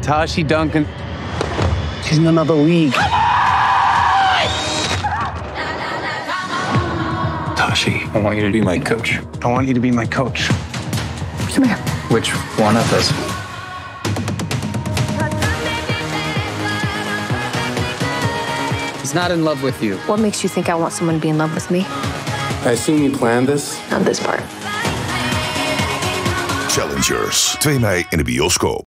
Tashi Duncan. She's in another league. Tashi, I want you to be my coach. I want you to be my coach. Come here. Which one of us? He's not in love with you. What makes you think I want someone to be in love with me? I assume you planned this? Not this part. Challengers, 2 mei in de bioscoop.